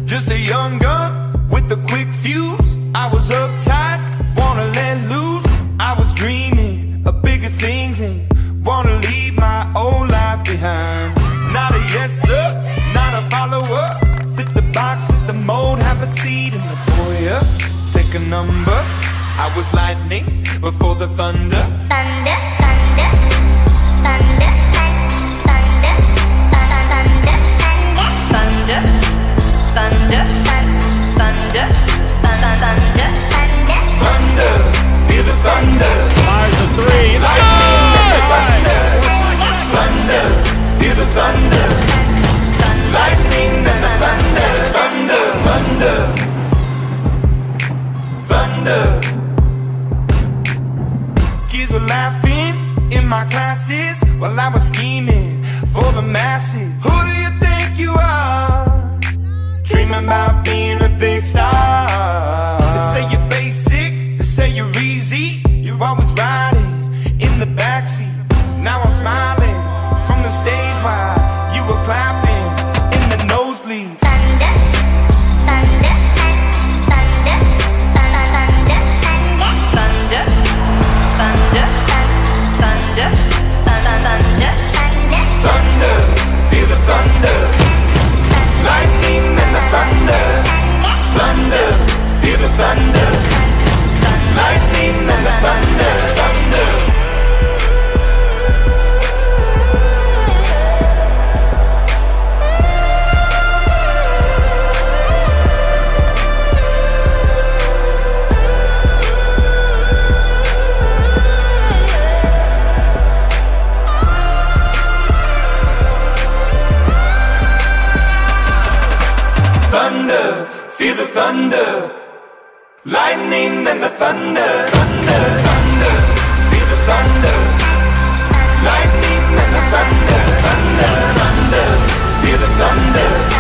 Just a young gun with a quick fuse. I was uptight, wanna let loose. I was dreaming of bigger things and wanna leave my old life behind. Not a yes sir, not a follower. Fit the box, fit the mold, have a seat in the foyer. Take a number. I was lightning before the thunder. Thunder, thunder, thunder, thunder, thunder, thunder, thunder, thunder, thunder, thunder, thunder, feel the thunder. Fires a three. It's good! Thunder, feel the thunder. Lightning and the thunder. Thunder, thunder, thunder. Kids were laughing in my classes while I was scheming for the masses. Who do you think you are? Dreaming about being a big star. They say you're basic, they say you're easy. You're always riding in the backseat. Now I'm smiling from the stage while you were clapping in the nosebleeds. thunder, thunder, thunder, thunder, thunder, thunder, thunder, thunder, Thunder, feel the thunder. Lightning and the thunder. Thunder, feel the thunder. Lightning and the thunder. Thunder. Thunder, feel the thunder. Lightning and the thunder. Thunder, thunder, feel the thunder. Lightning and the thunder. Thunder, thunder, feel the thunder.